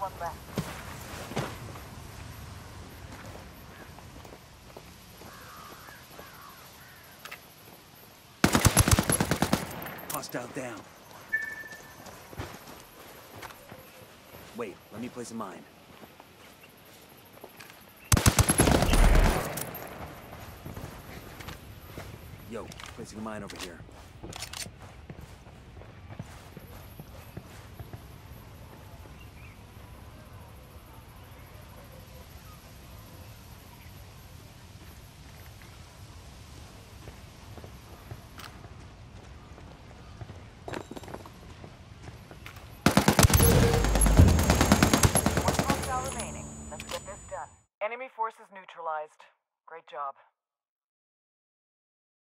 one left. Hostile down. Wait, let me place a mine. Yo, placing a mine over here. Enemy forces neutralized. Great job.